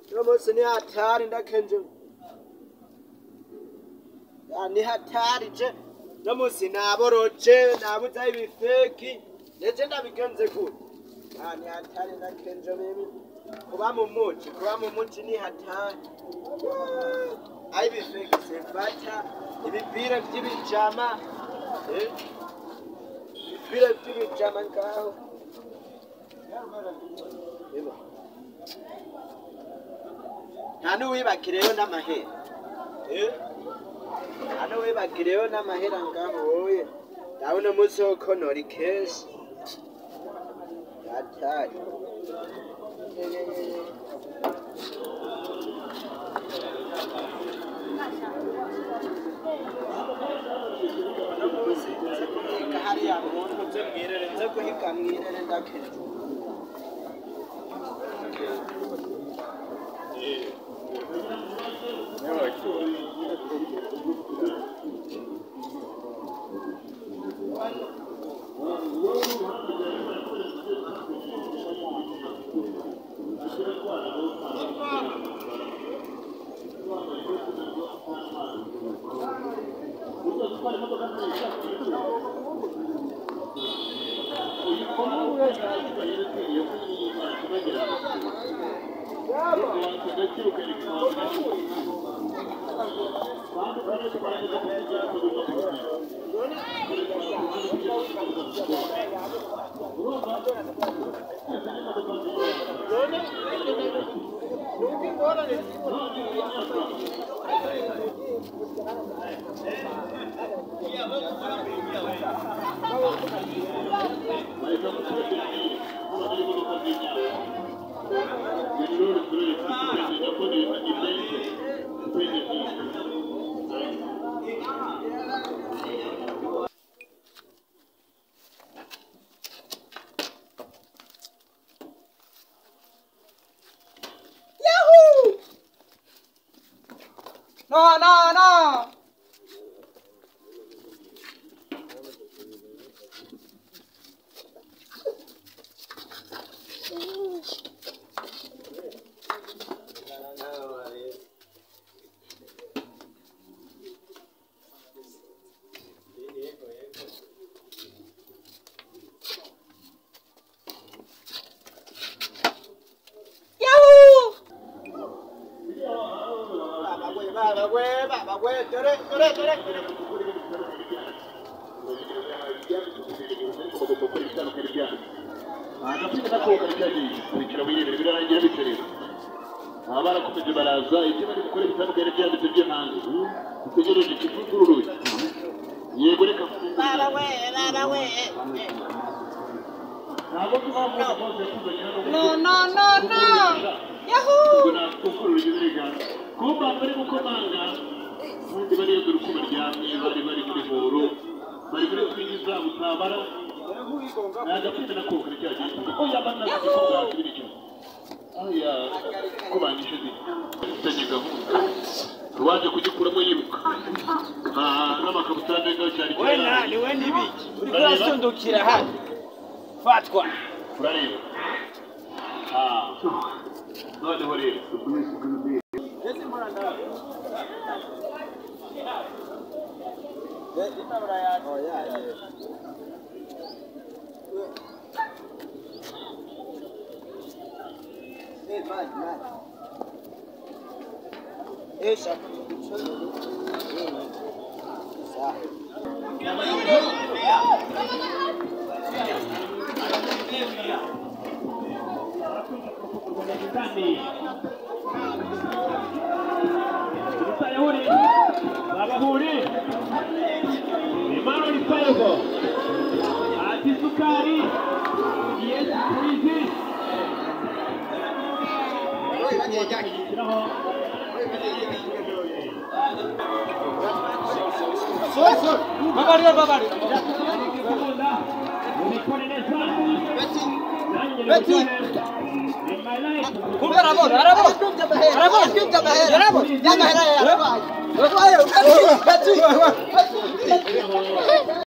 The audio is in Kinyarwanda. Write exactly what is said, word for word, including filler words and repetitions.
Namusi ni hatari ndakenje. Ya ni hatari je. Namusi naboroje nabuza ibifeki. Neje ndabigenze gute. Ah ni hatari ndakenje mimi. Kuba mu muci, kuba mu muci ni hatari. Ai ibifeki sefata, ibipira by'ibijama. Eh? Ibipira by'ibijama ngaho. Eba. Nanu wibakireyo n'amahera. Eh? Nanu wibakireyo n'amahera ngaho oye. Ndabona umunsi wo konora ikeshi. Hatari. Namusi nze kuhiga hariya muntu nze mwirere nze kuhiga mwirere ndakenje. No, no, no. Abarakomeje baraza ibyo bari gukora bitandukanye byanditse byo hanze utegereje ikivugururu yego reka Baba we baba we ntabwo tuzamuka bose kuzakira No, no, no, no. Yahoo! na kuvugurura ibirega kumba bari gukomanga ubundi bari yo uko baryamye bari bari muri horo bari muri kwinjiza utabara nagapfite na kokera cyagiye ko yabana igikorwa kibiricyo aya kubanyije ndi tanye gahunda ruwaje kugikuramo yiruka ah n'amakabutura ndenge cyari we nani we nibiki uri kurasundukira hano fatwa urareba ah none ho rero ese muranda ese mabara ya oh ya ya eh man man eh shaka Babario, babario. Beti. Kumbe rabo, rabo. Rabo, kumbe mahera. Rabo, ya mahera ya rabo. Rabo, beti. Beti.